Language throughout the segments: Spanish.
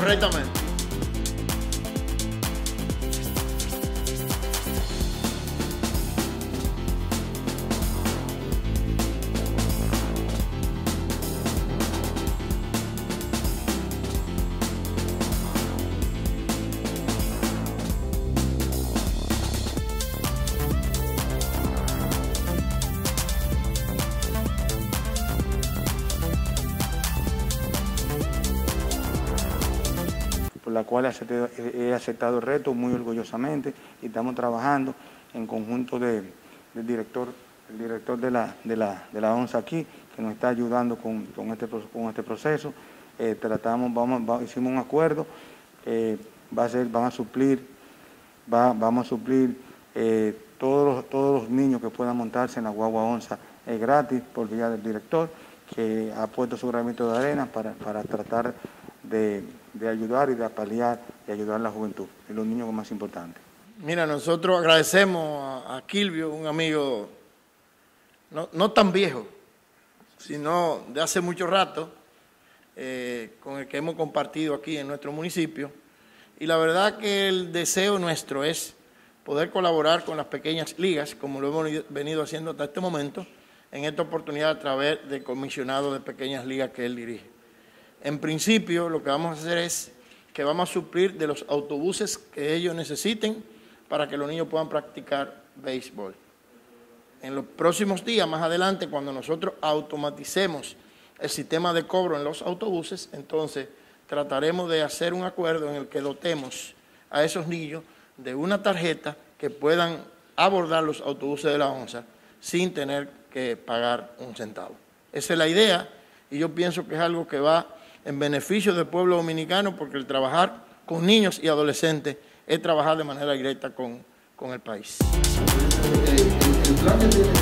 Correctamente. Por la cual he aceptado el reto muy orgullosamente y estamos trabajando en conjunto del director de la ONSA aquí, que nos está ayudando con este proceso. Hicimos un acuerdo, vamos a suplir todos los niños que puedan montarse en la guagua ONSA gratis por vía del director, que ha puesto su granito de arena para tratar de ayudar y de paliar y ayudar a la juventud y los niños, lo más importante. Mira, nosotros agradecemos a Kilvio, un amigo no tan viejo, sino de hace mucho rato, con el que hemos compartido aquí en nuestro municipio. Y la verdad que el deseo nuestro es poder colaborar con las pequeñas ligas, como lo hemos venido haciendo hasta este momento, en esta oportunidad a través del comisionado de pequeñas ligas que él dirige. En principio, lo que vamos a hacer es que vamos a suplir de los autobuses que ellos necesiten para que los niños puedan practicar béisbol. En los próximos días, más adelante, cuando nosotros automaticemos el sistema de cobro en los autobuses, entonces trataremos de hacer un acuerdo en el que dotemos a esos niños de una tarjeta que puedan abordar los autobuses de la ONSA sin tener que pagar un centavo. Esa es la idea y yo pienso que es algo que va en beneficio del pueblo dominicano, porque el trabajar con niños y adolescentes es trabajar de manera directa con el país. El plan que tiene,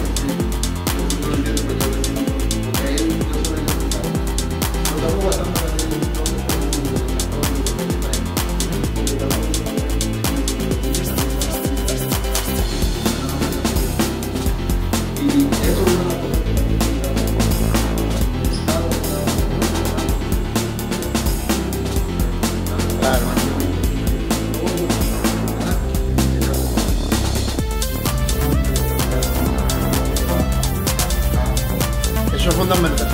Eso es fundamental.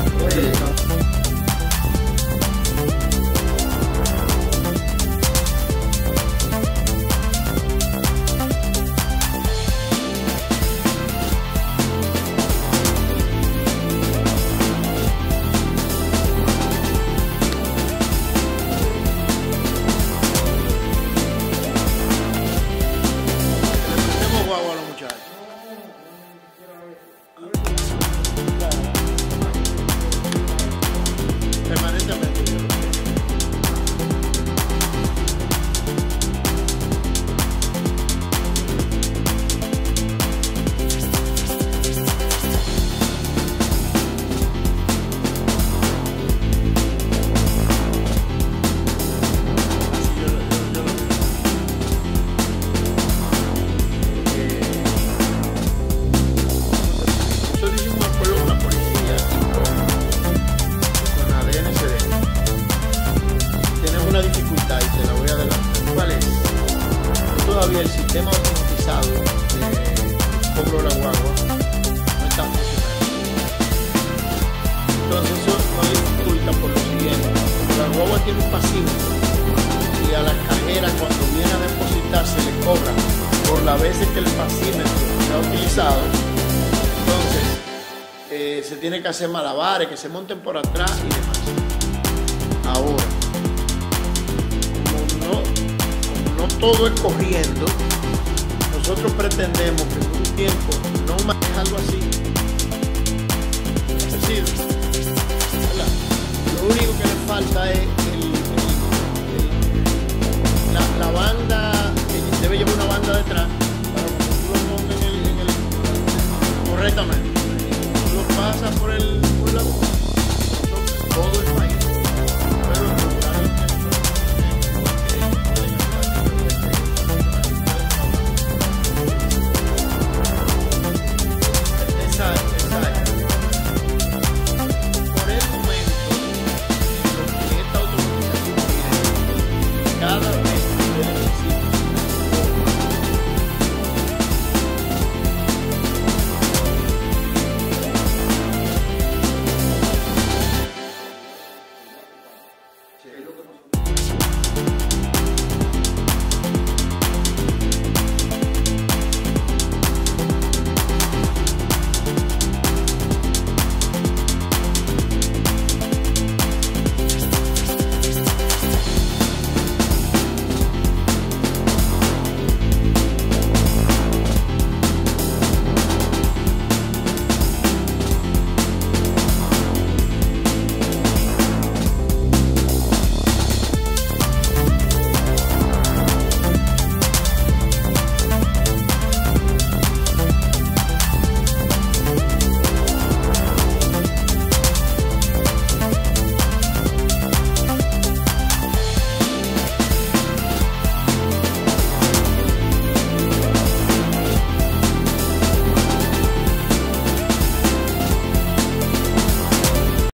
Tenemos guagua a los muchachos. Permanentemente. Nosotros hicimos un acuerdo con la policía y con la DNCD. Tenemos una dificultad y te la voy a adelantar. ¿Cuál es? Todavía el sistema automatizado de cobro de la guagua no está funcionando. Entonces eso nos dificulta por lo siguiente. La guagua tiene un pasímetro y a la cajera cuando viene a depositar se le cobra por las veces que el pasímetro se ha utilizado. Entonces se tiene que hacer malabares, que se monten por atrás y demás. Ahora, como no todo es corriendo, nosotros pretendemos que en un tiempo no más algo así. Es decir, ¿verdad? Lo único que le falta es la banda, que debe llevar una banda detrás,